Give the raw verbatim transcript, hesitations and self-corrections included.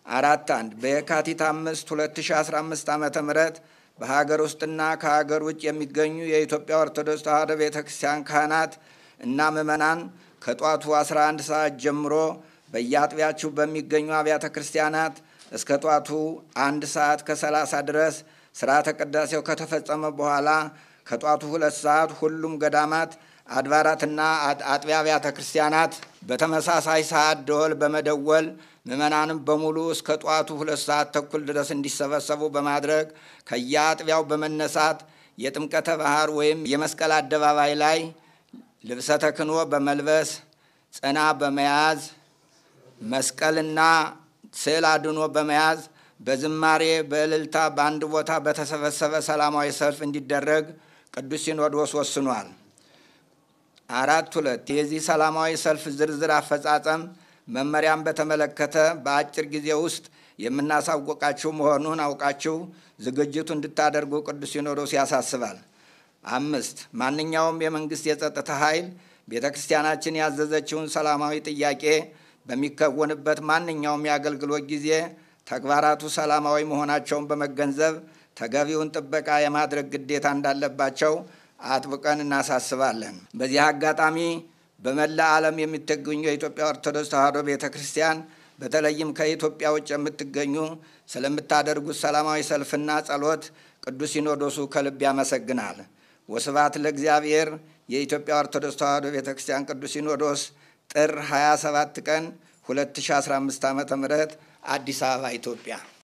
አራት አንድ በየካቲት አምስት ሁለት ሺህ አስራ አምስት ዓመተ ምህረት በሀገር ውስጥና ከሀገር ውጭ የሚገኙ የኢትዮጵያ ኦርቶዶክስ ተዋሕዶ ቤተክርስቲያን ካህናት እና ምዕመናን ከጧቱ አስራ አንድ ሰዓት ጀምሮ በየአጥቢያችሁ በሚገኙ አብያተ ክርስቲያናት እስከ ጧቱ አንድ ሰዓት ከሰላሳ ድረስ ሥርዓተ ቅዳሴው ከተፈጸመ በኋላ ከጧቱ ሁለት ሰዓት ሁሉም ገዳማት አድባራትና አጥቢያ አብያተ ክርስቲያናት በተመሳሳይ ሰዓት ደወል በመደወል ምዕመናንም በሙሉ እስከ ጧቱ ሁለት ሰዓት ተኩል ድረስ እንዲሰበሰቡ በማድረግ ከየአጥቢያው በመነሳት የጥምቀተ ባህር ወይም የመስቀል አደባባይ ላይ ልብሰ ተክህኖ በመልበስ ጽና በመያዝ መስቀልና ስዕል አድኖ በመያዝ በዝማሬ በእልልታ በአንድ ቦታ በተሰበሰበ ሰላማዊ ሰልፍ እንዲደረግ ቅዱስ ሲኖዶስ ወስኗል። አራት ሁለት የዚህ ሰላማዊ ሰልፍ ዝርዝር አፈጻጸም መመሪያን በተመለከተ በአጭር ጊዜ ውስጥ የምናሳውቃችሁ መሆኑን አውቃችሁ ዝግጅቱ እንድታደርጉ ቅዱስ ሲኖዶስ ያሳስባል። አምስት ማንኛውም የመንግስት የጸጥታ ኃይል ቤተክርስቲያናችን ያዘዘችውን ሰላማዊ ጥያቄ በሚከወንበት ማንኛውም የአገልግሎት ጊዜ ተግባራቱ ሰላማዊ መሆናቸውን በመገንዘብ ተገቢውን ጥበቃ የማድረግ ግዴታ እንዳለባቸው አጥብቀን እናሳስባለን። በዚህ አጋጣሚ በመላ ዓለም የምትገኙ የኢትዮጵያ ኦርቶዶክስ ተዋሕዶ ቤተክርስቲያን በተለይም ከኢትዮጵያ ውጭ የምትገኙ ስለምታደርጉት ሰላማዊ ሰልፍና ጸሎት ቅዱስ ሲኖዶሱ ከልብ ያመሰግናል። ወስብሐት ለእግዚአብሔር። የኢትዮጵያ ኦርቶዶክስ ተዋሕዶ ቤተክርስቲያን ቅዱስ ሲኖዶስ ጥር ሃያ ሰባት ቀን ሁለት ሺህ አስራ አምስት ዓመተ ምህረት አዲስ አበባ ኢትዮጵያ